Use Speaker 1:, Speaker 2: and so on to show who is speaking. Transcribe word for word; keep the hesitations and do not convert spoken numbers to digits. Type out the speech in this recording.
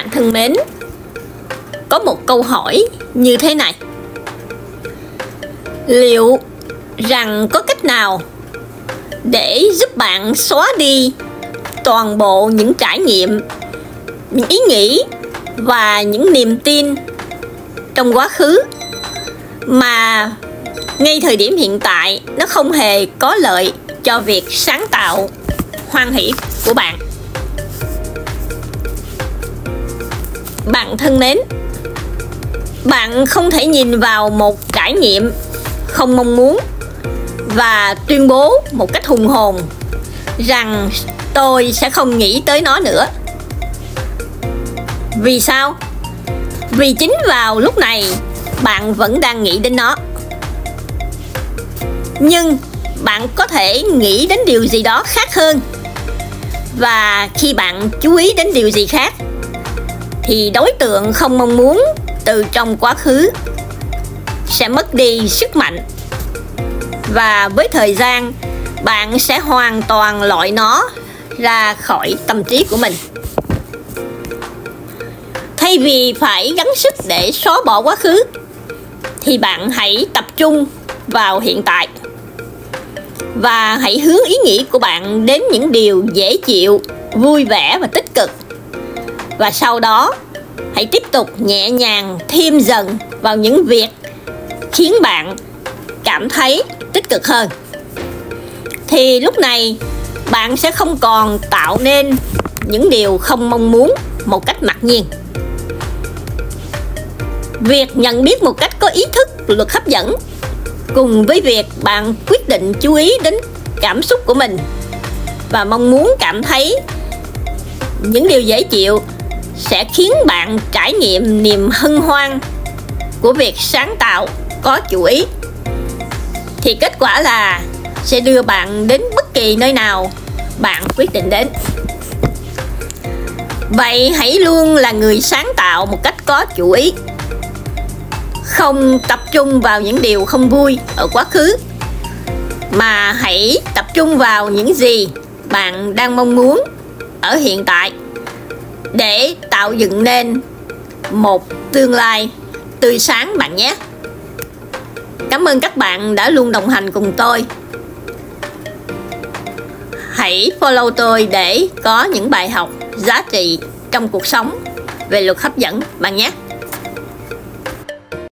Speaker 1: bạn thân mến, có một câu hỏi như thế này: liệu rằng có cách nào để giúp bạn xóa đi toàn bộ những trải nghiệm, những ý nghĩ và những niềm tin trong quá khứ mà ngay thời điểm hiện tại nó không hề có lợi cho việc sáng tạo hoan hỷ của bạn? Bạn thân mến, bạn không thể nhìn vào một trải nghiệm không mong muốn và tuyên bố một cách hùng hồn rằng tôi sẽ không nghĩ tới nó nữa. Vì sao? Vì chính vào lúc này bạn vẫn đang nghĩ đến nó. Nhưng bạn có thể nghĩ đến điều gì đó khác hơn. Và khi bạn chú ý đến điều gì khác thì đối tượng không mong muốn từ trong quá khứ sẽ mất đi sức mạnh. Và với thời gian, bạn sẽ hoàn toàn loại nó ra khỏi tâm trí của mình. Thay vì phải gắng sức để xóa bỏ quá khứ, thì bạn hãy tập trung vào hiện tại. Và hãy hướng ý nghĩ của bạn đến những điều dễ chịu, vui vẻ và tích cực. Và sau đó, hãy tiếp tục nhẹ nhàng thêm dần vào những việc khiến bạn cảm thấy tích cực hơn. Thì lúc này, bạn sẽ không còn tạo nên những điều không mong muốn một cách mặc nhiên. Việc nhận biết một cách có ý thức luật hấp dẫn cùng với việc bạn quyết định chú ý đến cảm xúc của mình và mong muốn cảm thấy những điều dễ chịu sẽ khiến bạn trải nghiệm niềm hân hoan của việc sáng tạo có chủ ý. Thì kết quả là sẽ đưa bạn đến bất kỳ nơi nào bạn quyết định đến. Vậy hãy luôn là người sáng tạo một cách có chủ ý. Không tập trung vào những điều không vui ở quá khứ, mà hãy tập trung vào những gì bạn đang mong muốn ở hiện tại để tạo dựng nên một tương lai tươi sáng bạn nhé. Cảm ơn các bạn đã luôn đồng hành cùng tôi. Hãy follow tôi để có những bài học giá trị trong cuộc sống về luật hấp dẫn bạn nhé.